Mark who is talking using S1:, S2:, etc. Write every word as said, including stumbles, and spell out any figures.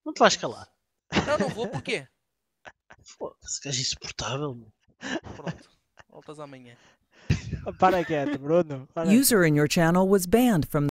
S1: Não te vais calar.
S2: Não, não vou, porquê?
S1: Foda-se, gajo insuportável, meu.
S2: Pronto, voltas amanhã.
S3: Para quieto, Bruno. Para
S4: User in your channel was banned from